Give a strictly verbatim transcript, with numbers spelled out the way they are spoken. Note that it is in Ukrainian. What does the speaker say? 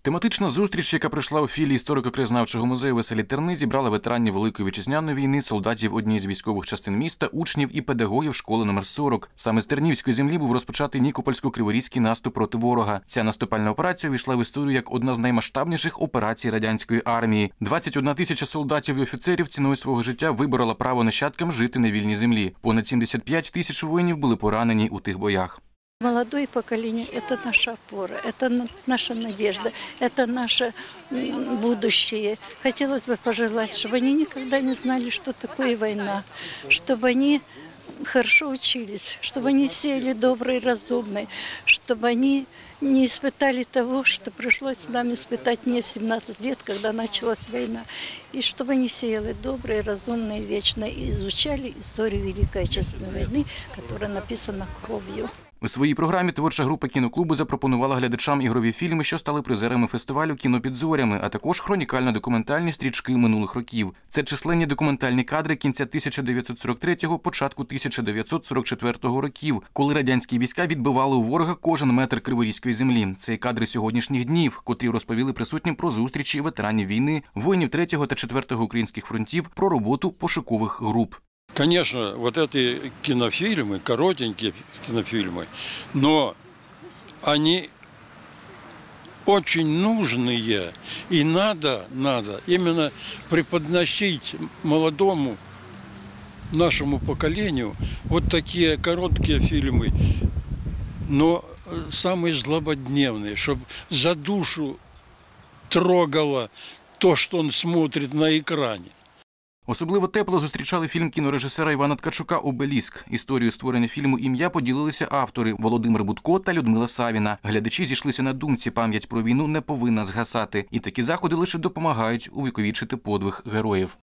Тематична зустріч, яка пройшла у філії історико-краєзнавчого музею в Веселій Терни, зібрала ветеранів Великої Вітчизняної війни, солдатів однієї з військових частин міста, учнів і педагогів школи номер сорок. Саме з Тернівської землі був розпочатий Нікопольсько-Криворізький наступ проти ворога. Ця наступальна операція увійшла в історію як одна з наймасштабніших операцій радянської армії. двадцять одна тисяча солдатів і офіцерів ціною свого життя виборола право нащадкам жити на вільній землі. Понад сімдесят п'ять тисяч воїнів були поранені у тих боях. Молодое поколение – это наша опора, это наша надежда, это наше будущее. Хотелось бы пожелать, чтобы они никогда не знали, что такое война, чтобы они хорошо учились, чтобы они сеяли добрые, разумные, чтобы они не испытали того, что пришлось нам испытать мне в семнадцать лет, когда началась война. И чтобы они сеяли добрые, разумные, вечно и изучали историю Великой Отечественной войны, которая написана кровью. У своїй програмі творча група кіноклубу запропонувала глядачам ігрові фільми, що стали призерами фестивалю «Кіно під зорями», а також хронікально-документальні стрічки минулих років. Це численні документальні кадри кінця тисяча дев'ятсот сорок третього, початку тисяча дев'ятсот сорок четвертого років, коли радянські війська відбивали у ворога кожен метр Криворізької землі. Це і кадри сьогоднішніх днів, котрі розповіли присутнім про зустрічі ветеранів війни, воїнів третього та четвертого українських фронтів, про роботу пошукових груп. Конечно, вот эти кинофильмы, коротенькие кинофильмы, но они очень нужные, и надо, надо именно преподносить молодому нашему поколению вот такие короткие фильмы, но самые злободневные, чтобы за душу трогало то, что он смотрит на экране. Особливо тепло зустрічали фільм кінорежисера Івана Ткачука «Обеліск». Історію створення фільму «Ім'я» поділилися автори Володимир Будко та Людмила Савіна. Глядачі зійшлися на думці, пам'ять про війну не повинна згасати. І такі заходи лише допомагають увіковічити подвиг героїв.